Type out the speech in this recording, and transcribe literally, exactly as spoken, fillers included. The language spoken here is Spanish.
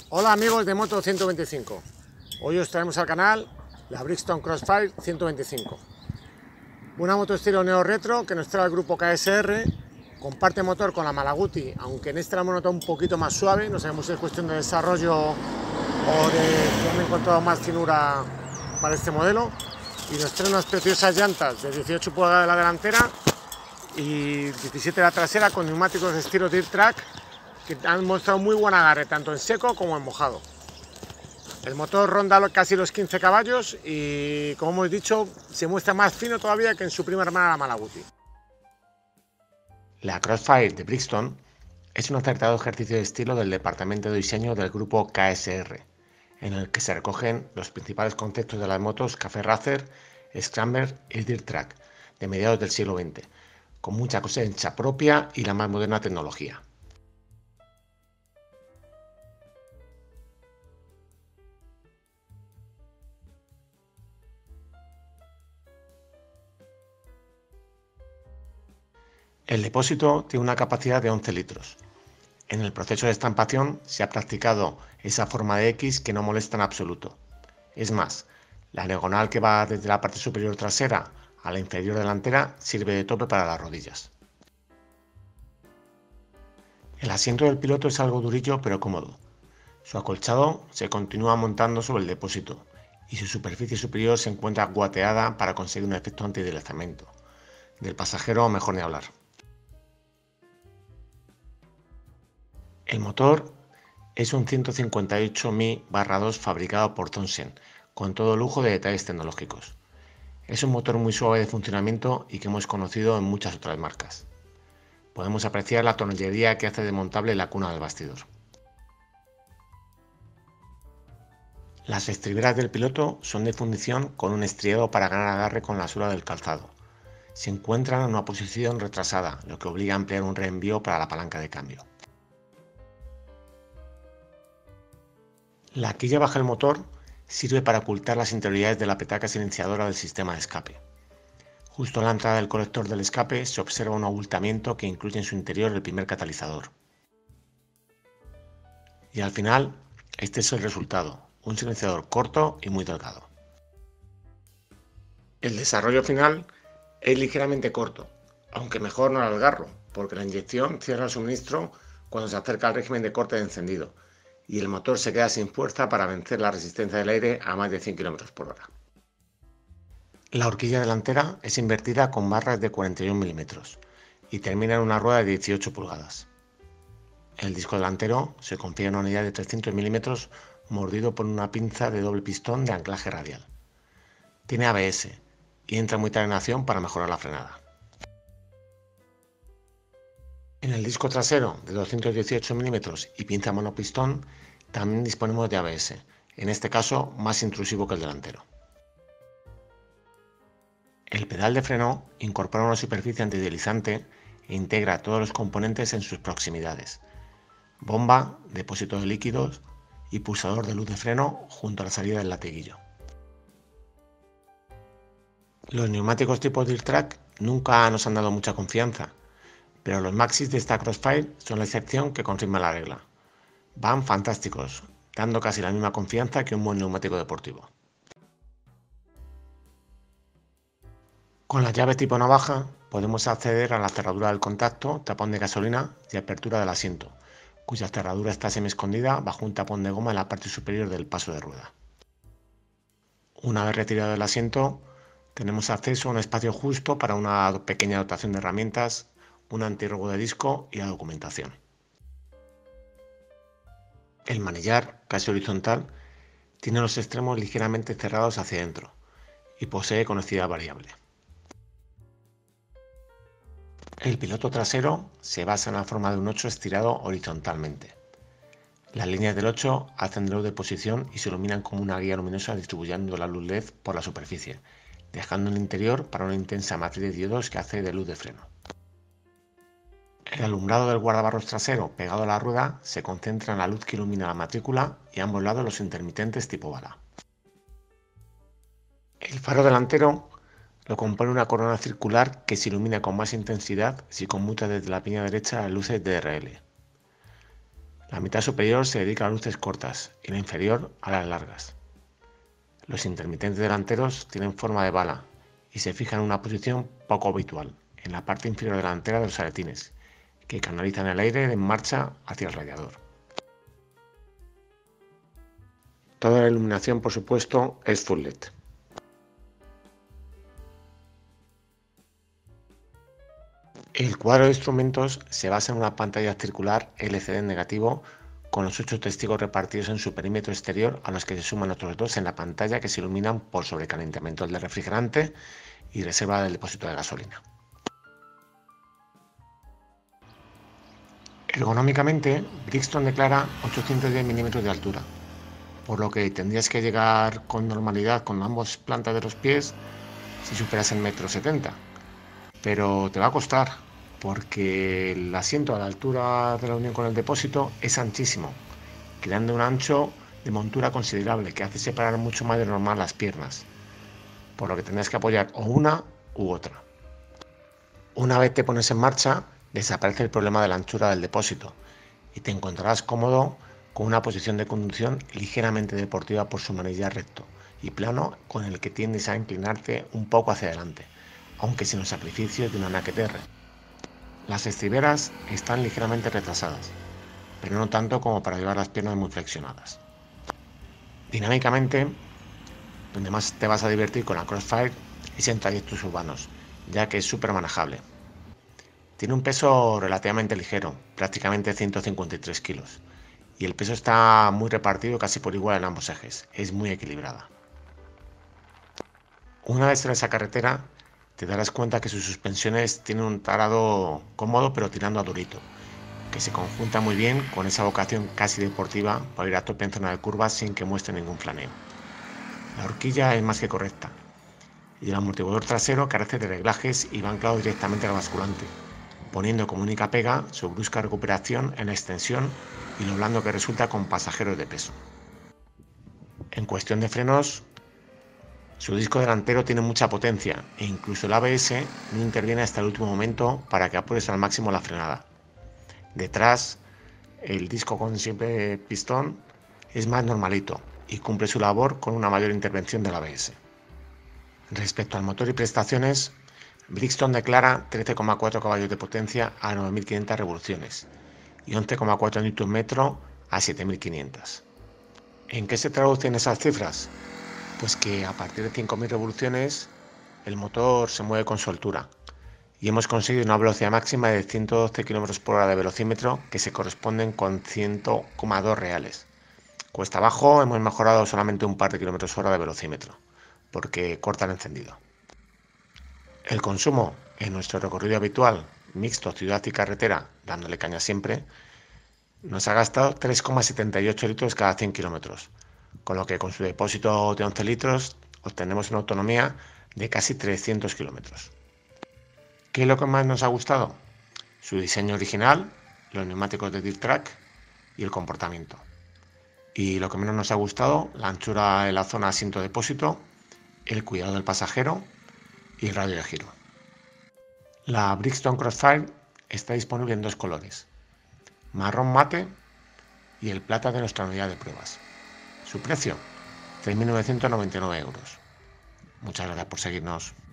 Hola amigos de Moto ciento veinticinco, hoy os traemos al canal la Brixton Crossfire ciento veinticinco, una moto estilo neo retro que nos trae el grupo K S R. Comparte motor con la Malaguti, aunque en esta la hemos notado un poquito más suave, no sabemos si es cuestión de desarrollo o de que han encontrado más finura para este modelo. Y nos trae unas preciosas llantas de dieciocho pulgadas de la delantera y diecisiete de la trasera, con neumáticos de estilo Dirt Track que han mostrado muy buen agarre tanto en seco como en mojado. El motor ronda casi los quince caballos y, como hemos dicho, se muestra más fino todavía que en su prima hermana la Malaguti. La Crossfire de Brixton es un acertado ejercicio de estilo del departamento de diseño del grupo K S R, en el que se recogen los principales conceptos de las motos Café Racer, Scrambler y Dirt Track de mediados del siglo veinte, con mucha cosecha propia y la más moderna tecnología. El depósito tiene una capacidad de once litros. En el proceso de estampación se ha practicado esa forma de X que no molesta en absoluto. Es más, la diagonal que va desde la parte superior trasera a la inferior delantera sirve de tope para las rodillas. El asiento del piloto es algo durillo pero cómodo. Su acolchado se continúa montando sobre el depósito y su superficie superior se encuentra guateada para conseguir un efecto antideslizamiento. Del pasajero mejor ni hablar. El motor es un ciento cincuenta y ocho Mi barra dos fabricado por Thomsen, con todo lujo de detalles tecnológicos. Es un motor muy suave de funcionamiento y que hemos conocido en muchas otras marcas. Podemos apreciar la tonellería que hace desmontable la cuna del bastidor. Las estriberas del piloto son de fundición con un estriado para ganar agarre con la suela del calzado. Se encuentran en una posición retrasada, lo que obliga a emplear un reenvío para la palanca de cambio. La quilla baja del motor sirve para ocultar las interioridades de la petaca silenciadora del sistema de escape. Justo en la entrada del colector del escape se observa un abultamiento que incluye en su interior el primer catalizador. Y al final, este es el resultado, un silenciador corto y muy delgado. El desarrollo final es ligeramente corto, aunque mejor no alargarlo, porque la inyección cierra el suministro cuando se acerca al régimen de corte de encendido, y el motor se queda sin fuerza para vencer la resistencia del aire a más de cien kilómetros por hora. La horquilla delantera es invertida con barras de cuarenta y un milímetros y termina en una rueda de dieciocho pulgadas. El disco delantero se confía en una unidad de trescientos milímetros mordido por una pinza de doble pistón de anclaje radial. Tiene A B S y entra muy tarde en acción para mejorar la frenada. En el disco trasero de doscientos dieciocho milímetros y pinza monopistón también disponemos de A B S, en este caso más intrusivo que el delantero. El pedal de freno incorpora una superficie antideslizante e integra todos los componentes en sus proximidades: bomba, depósito de líquidos y pulsador de luz de freno junto a la salida del latiguillo. Los neumáticos tipo Dirt Track nunca nos han dado mucha confianza, pero los Maxxis de esta Crossfire son la excepción que confirma la regla. Van fantásticos, dando casi la misma confianza que un buen neumático deportivo. Con la llave tipo navaja podemos acceder a la cerradura del contacto, tapón de gasolina y apertura del asiento, cuya cerradura está semi escondida bajo un tapón de goma en la parte superior del paso de rueda. Una vez retirado el asiento, tenemos acceso a un espacio justo para una pequeña dotación de herramientas, un antirrobo de disco y la documentación. El manillar, casi horizontal, tiene los extremos ligeramente cerrados hacia adentro y posee conectividad variable. El piloto trasero se basa en la forma de un ocho estirado horizontalmente. Las líneas del ocho hacen de luz de posición y se iluminan como una guía luminosa distribuyendo la luz L E D por la superficie, dejando el interior para una intensa matriz de diodos que hace de luz de freno. El alumbrado del guardabarros trasero pegado a la rueda se concentra en la luz que ilumina la matrícula y a ambos lados los intermitentes tipo bala. El faro delantero lo compone una corona circular que se ilumina con más intensidad si conmuta desde la piña derecha las luces D R L. La mitad superior se dedica a luces cortas y la inferior a las largas. Los intermitentes delanteros tienen forma de bala y se fijan en una posición poco habitual, en la parte inferior delantera de los aletines, que canalizan el aire en marcha hacia el radiador. Toda la iluminación, por supuesto, es full L E D. El cuadro de instrumentos se basa en una pantalla circular L C D negativo con los ocho testigos repartidos en su perímetro exterior, a los que se suman otros dos en la pantalla que se iluminan por sobrecalentamiento del refrigerante y reserva del depósito de gasolina. Ergonómicamente, Brixton declara ochocientos diez milímetros de altura, por lo que tendrías que llegar con normalidad con ambas plantas de los pies si superas el metro setenta. Pero te va a costar, porque el asiento a la altura de la unión con el depósito es anchísimo, creando un ancho de montura considerable que hace separar mucho más de normal las piernas, por lo que tendrás que apoyar o una u otra. Una vez te pones en marcha, desaparece el problema de la anchura del depósito y te encontrarás cómodo con una posición de conducción ligeramente deportiva por su manillar recto y plano, con el que tiendes a inclinarte un poco hacia adelante, aunque sin los sacrificios de una Naked R. Las estriberas están ligeramente retrasadas, pero no tanto como para llevar las piernas muy flexionadas. Dinámicamente, donde más te vas a divertir con la Crossfire es en trayectos urbanos, ya que es súper manejable. Tiene un peso relativamente ligero, prácticamente ciento cincuenta y tres kilos, y el peso está muy repartido casi por igual en ambos ejes, es muy equilibrada. Una vez en esa carretera, te darás cuenta que sus suspensiones tienen un tarado cómodo pero tirando a durito, que se conjunta muy bien con esa vocación casi deportiva para ir a tope en zona de curvas sin que muestre ningún flaneo. La horquilla es más que correcta, y el amortiguador trasero carece de reglajes y va anclado directamente al basculante, poniendo como única pega su brusca recuperación en la extensión y lo blando que resulta con pasajeros de peso. En cuestión de frenos, su disco delantero tiene mucha potencia e incluso el A B S no interviene hasta el último momento para que apures al máximo la frenada. Detrás, el disco con simple pistón es más normalito y cumple su labor con una mayor intervención del A B S. Respecto al motor y prestaciones, Brixton declara trece coma cuatro caballos de potencia a nueve mil quinientas revoluciones y once coma cuatro newton metro a siete mil quinientas. ¿En qué se traducen esas cifras? Pues que a partir de cinco mil revoluciones el motor se mueve con soltura y hemos conseguido una velocidad máxima de ciento doce kilómetros por hora de velocímetro, que se corresponden con cien coma dos reales. Cuesta abajo hemos mejorado solamente un par de kilómetros hora de velocímetro, porque corta el encendido. El consumo en nuestro recorrido habitual, mixto ciudad y carretera, dándole caña siempre, nos ha gastado tres coma setenta y ocho litros cada cien kilómetros, con lo que con su depósito de once litros obtenemos una autonomía de casi trescientos kilómetros. ¿Qué es lo que más nos ha gustado? Su diseño original, los neumáticos de Dirt Track y el comportamiento. Y lo que menos nos ha gustado, la anchura de la zona asiento-depósito, el cuidado del pasajero y el radio de giro. La Brixton Crossfire está disponible en dos colores, marrón mate y el plata de nuestra unidad de pruebas. Su precio, tres mil novecientos noventa y nueve euros. Muchas gracias por seguirnos.